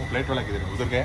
Plate वाला किधर है? उधर गया?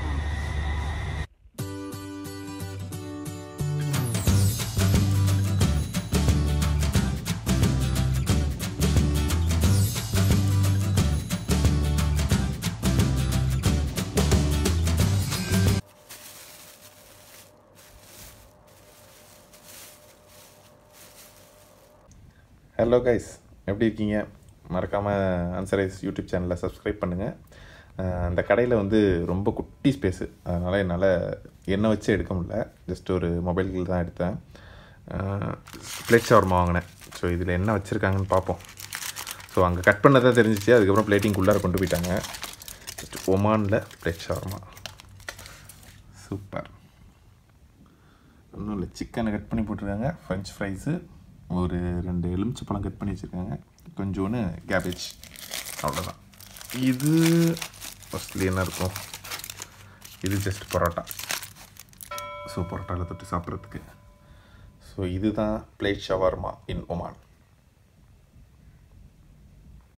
ஹலோ கைஸ், எப்படி இருக்கீங்க? மறக்காமல் ஆன்சரைஸ் யூடியூப் சேனலில் சப்ஸ்கிரைப் பண்ணுங்கள். அந்த கடையில் வந்து ரொம்ப குட்டி ஸ்பேஸு, அதனால் என்னால் எண்ணெய் வச்சு எடுக்க முடியல. ஜஸ்ட் ஒரு மொபைல்கள் தான் எடுத்தேன். பிளேட் ஷவர்மா வாங்கினேன். ஸோ இதில் என்ன வச்சுருக்காங்கன்னு பார்ப்போம். ஸோ அங்கே கட் பண்ணதான் தெரிஞ்சிச்சு. அதுக்கப்புறம் பிளேட்டிங்குள்ளார கொண்டு போயிட்டாங்க. ஜஸ்ட் ஒமானில் பிளேட் ஷவர்மா சூப்பர். ஒன்றும் இல்லை, சிக்கனை கட் பண்ணி போட்டிருக்காங்க, ஃப்ரெஞ்ச் ஃப்ரைஸு, ஒரு 2 எலுமிச்சை பழம் கட் பண்ணி வச்சுருக்காங்க, கொஞ்சோன்னு கேபேஜ், அவ்வளோதான். இது ஃபஸ்ட்லி என்ன இருக்கும்? இது ஜஸ்ட் பரோட்டா. ஸோ பரோட்டாவில் தொட்டு சாப்பிட்றதுக்கு. ஸோ இதுதான் பிளேட் ஷவர்மா இன் ஒமான்.